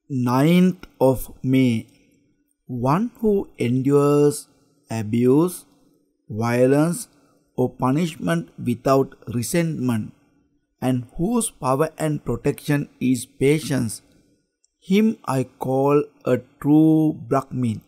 9th of May. One who endures abuse, violence, or punishment without resentment, and whose power and protection is patience, him I call a true Brahmin.